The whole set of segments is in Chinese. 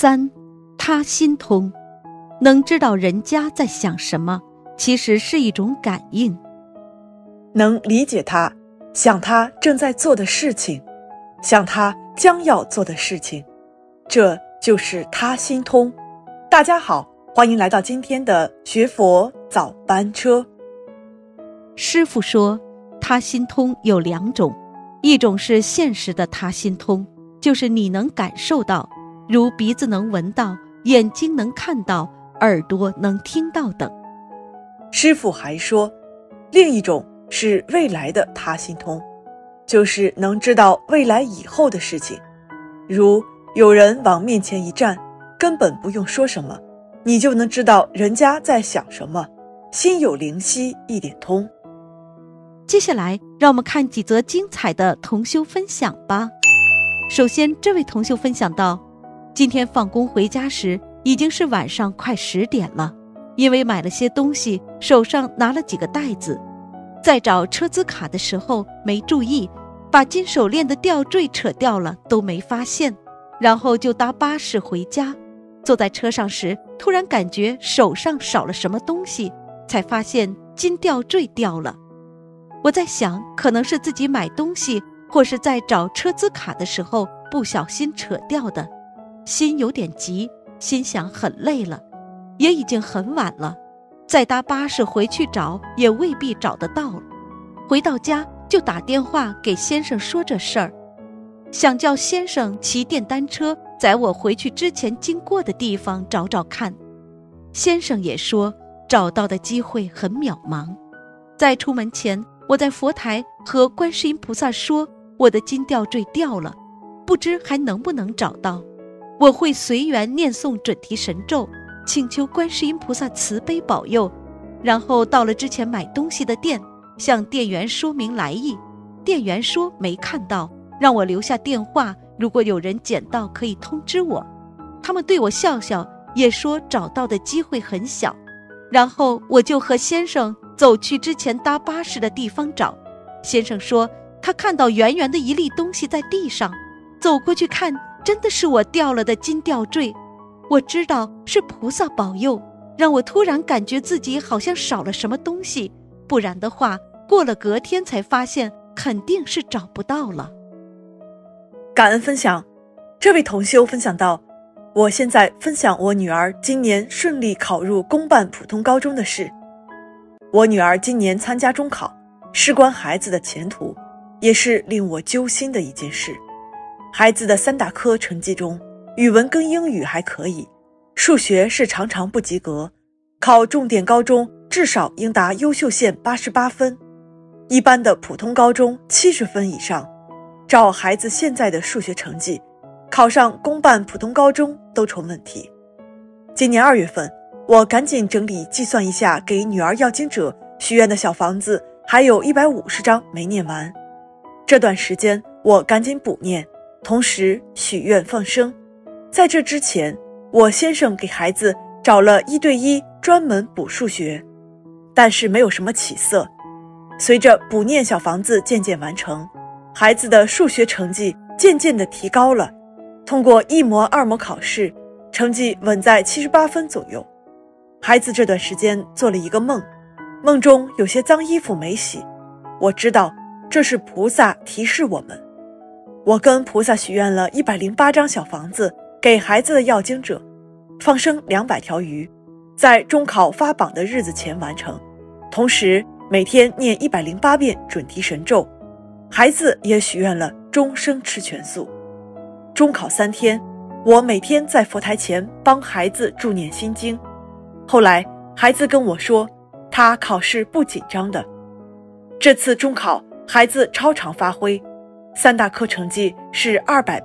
3. 他心通，能知道人家在想什么，其实是一种感应。 能理解他，想他正在做的事情，想他将要做的事情，这就是他心通。大家好，欢迎来到今天的学佛早班车。 师父说，他心通有2种，一种是现实的他心通，就是你能感受到，如鼻子能闻到，眼睛能看到，耳朵能听到等。 师父还说，另一种是未来的他心通，就是能知道未来以后的事情，如有人往面前一站，根本不用说什么，你就能知道人家在想什么，心有灵犀一点通。 接下来让我们看几则精彩的同修分享吧。首先，这位同修分享到，今天放工回家时已经是晚上快10点了，因为买了些东西，手上拿了几个袋子，在找车资卡的时候没注意，把金手链的吊坠扯掉了都没发现，然后就搭巴士回家。坐在车上时，突然感觉手上少了什么东西，才发现金吊坠掉了。我在想，可能是自己买东西或是在找车资卡的时候不小心扯掉的，心有点急，心想很累了，也已经很晚了，再搭巴士回去找也未必找得到了。回到家就打电话给先生说这事儿，想叫先生骑电单车载我回去之前经过的地方找找看。先生也说找到的机会很渺茫。在出门前，我在佛台和观世音菩萨说，我的金吊坠掉了，不知还能不能找到。我会随缘念诵准提神咒，请求观世音菩萨慈悲保佑。然后到了之前买东西的店，向店员说明来意，店员说没看到，让我留下电话，如果有人捡到可以通知我。他们对我笑笑，也说找到的机会很小。然后我就和先生走去之前搭巴士的地方找，先生说他看到圆圆的一粒东西在地上，走过去看，真的是我掉了的金吊坠。我知道是菩萨保佑，让我突然感觉自己好像少了什么东西，不然的话过了隔天才发现肯定是找不到了。 感恩分享。这位同修分享到，我现在分享我女儿今年顺利考入公办普通高中的事。我女儿今年参加中考，事关孩子的前途，也是令我揪心的一件事。孩子的3大科成绩中，语文跟英语还可以，数学是常常不及格，考重点高中至少应达优秀线88分，一般的普通高中70分以上。照孩子现在的数学成绩，考上公办普通高中都成问题。今年2月份，我赶紧整理计算一下给女儿要经者许愿的小房子，还有150张没念完。这段时间我赶紧补念，同时许愿放生。在这之前，我先生给孩子找了1对1专门补数学，但是没有什么起色。随着补念小房子渐渐完成，孩子的数学成绩渐渐地提高了，通过1模2模考试，成绩稳在78分左右。孩子这段时间做了一个梦，梦中有些脏衣服没洗，我知道这是菩萨提示我们。我跟菩萨许愿了108张小房子给孩子的要经者，放生200条鱼，在中考发榜的日子前完成，同时每天念108遍准提神咒。孩子也许愿了终生吃全素。中考3天，我每天在佛台前帮孩子助念心经。后来孩子跟我说，他考试不紧张的。这次中考孩子超常发挥，3大科成绩是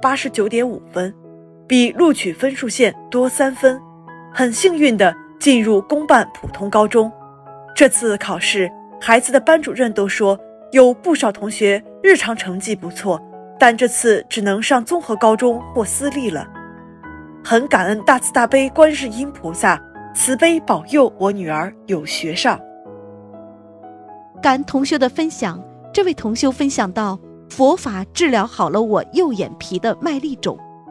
289.5分，比录取分数线多3分，很幸运地进入公办普通高中。这次考试，孩子的班主任都说有不少同学日常成绩不错，但这次只能上综合高中或私立了。很感恩大慈大悲观世音菩萨慈悲保佑我女儿有学上。 感恩同修的分享，这位同修分享到，佛法治疗好了我右眼皮的麦粒肿。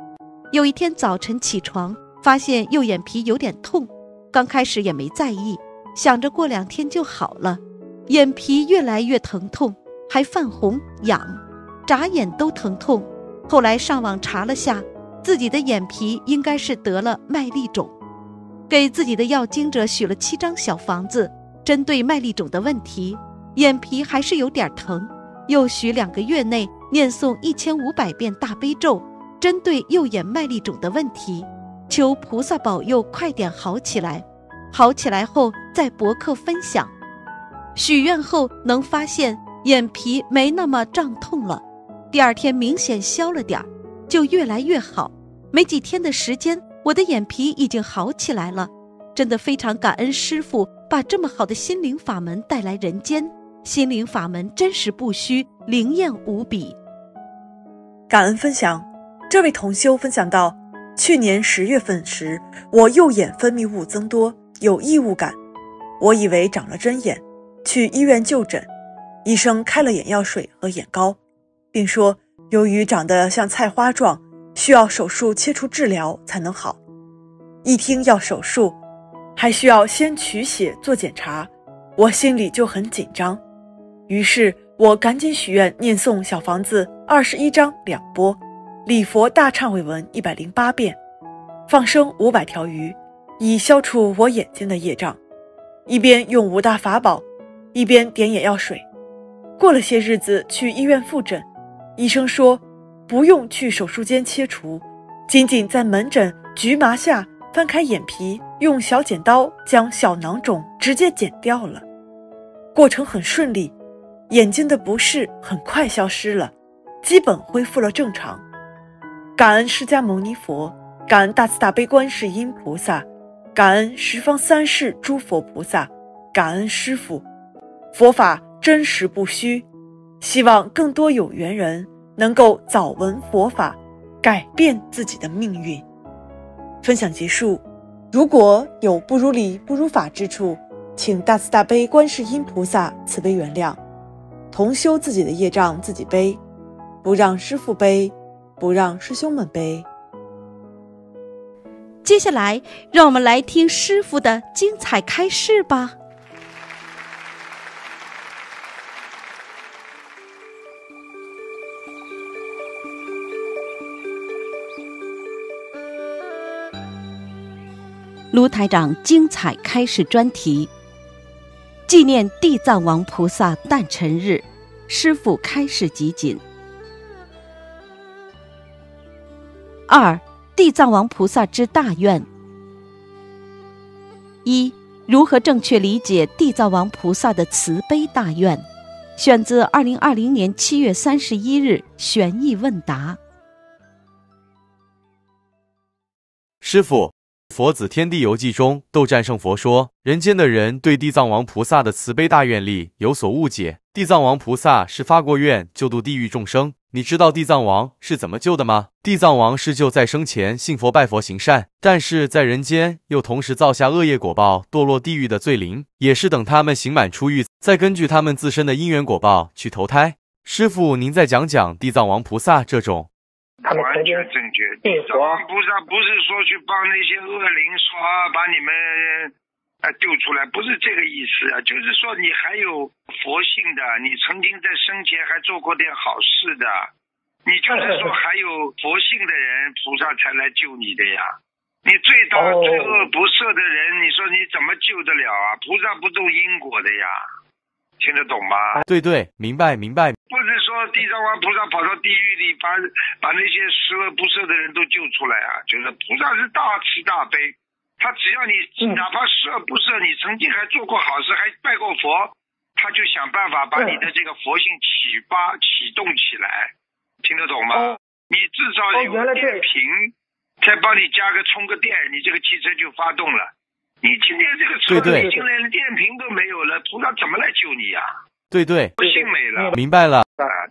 有一天早晨起床，发现右眼皮有点痛，刚开始也没在意，想着过2天就好了。眼皮越来越疼痛，还泛红痒，眨眼都疼痛。后来上网查了下，自己的眼皮应该是得了麦粒肿，给自己的要经者许了7张小房子，针对麦粒肿的问题，眼皮还是有点疼，又许2个月内念诵1500遍大悲咒，针对右眼麦粒肿的问题，求菩萨保佑快点好起来。好起来后在博客分享，许愿后能发现眼皮没那么胀痛了，第2天明显消了点，就越来越好。没几天的时间，我的眼皮已经好起来了，真的非常感恩师父把这么好的心灵法门带来人间，心灵法门真实不虚，灵验无比。 感恩分享，这位同修分享到，去年10月份时，我右眼分泌物增多，有异物感，我以为长了针眼，去医院就诊，医生开了眼药水和眼膏，并说由于长得像菜花状，需要手术切除治疗才能好。一听要手术，还需要先取血做检查，我心里就很紧张。于是我赶紧许愿念诵小房子21章2波，礼佛大忏悔文108遍，放生500条鱼，以消除我眼睛的业障。一边用5大法宝，一边点眼药水。过了些日子去医院复诊，医生说不用去手术间切除，仅仅在门诊局麻下翻开眼皮，用小剪刀将小囊肿直接剪掉了。过程很顺利，眼睛的不适很快消失了，基本恢复了正常。感恩释迦牟尼佛，感恩大慈大悲观世音菩萨，感恩十方三世诸佛菩萨，感恩师父。佛法真实不虚，希望更多有缘人能够早闻佛法，改变自己的命运。分享结束，如果有不如理不如法之处，请大慈大悲观世音菩萨慈悲原谅。同修自己的业障自己背，不让师父背，不让师兄们背。 接下来让我们来听师父的精彩开示吧。卢台长精彩开示专题，纪念地藏王菩萨诞辰日，师父开示集锦。2. 地藏王菩萨之大愿。1. 如何正确理解地藏王菩萨的慈悲大愿？选自2020年7月31日玄义问答。 师父，佛子天地游记中，斗战胜佛说，人间的人对地藏王菩萨的慈悲大愿力有所误解。地藏王菩萨是发过愿救度地狱众生，你知道地藏王是怎么救的吗？地藏王是救在生前信佛拜佛行善，但是在人间又同时造下恶业果报，堕落地狱的罪灵，也是等他们刑满出狱，再根据他们自身的因缘果报去投胎。师父，您再讲讲地藏王菩萨这种。 完全正确。地藏王菩萨不是说去帮那些恶灵说把你们救出来，不是这个意思啊，就是说你还有佛性的，你曾经在生前还做过点好事的，你就是说还有佛性的人，菩萨才来救你的呀。你罪大罪恶不赦的人，你说你怎么救得了啊？菩萨不动因果的呀，听得懂吗？ 对，明白。 不是说地藏王菩萨跑到地狱里把那些十恶不赦的人都救出来啊，就是菩萨是大慈大悲，他只要你哪怕十恶不赦，你曾经还做过好事，还拜过佛，他就想办法把你的这个佛性启动起来，听得懂吗？你至少有电瓶，再帮你充个电，你这个汽车就发动了。你今天这个车已经连电瓶都没有了，菩萨怎么来救你呀？对， 不信没了， 明白了。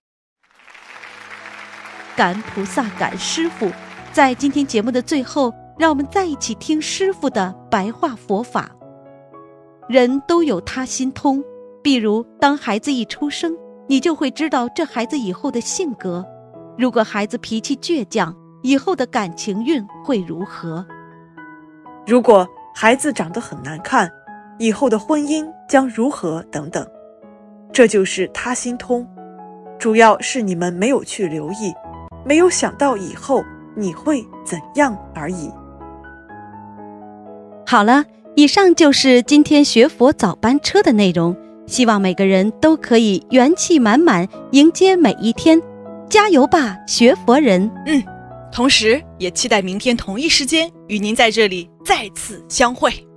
感恩菩萨，感恩师父。在今天节目的最后，让我们再一起听师父的白话佛法。人都有他心通，比如当孩子一出生，你就会知道这孩子以后的性格。如果孩子脾气倔强， 以后的感情运会如何。 如果孩子长得很难看，以后的婚姻将如何等等。这就是他心通，主要是你们没有去留意，没有想到以后你会怎样而已。 好了，以上就是今天学佛早班车的内容，希望每个人都可以元气满满迎接每一天，加油吧，学佛人！ 同时也期待明天同一时间与您在这里再次相会。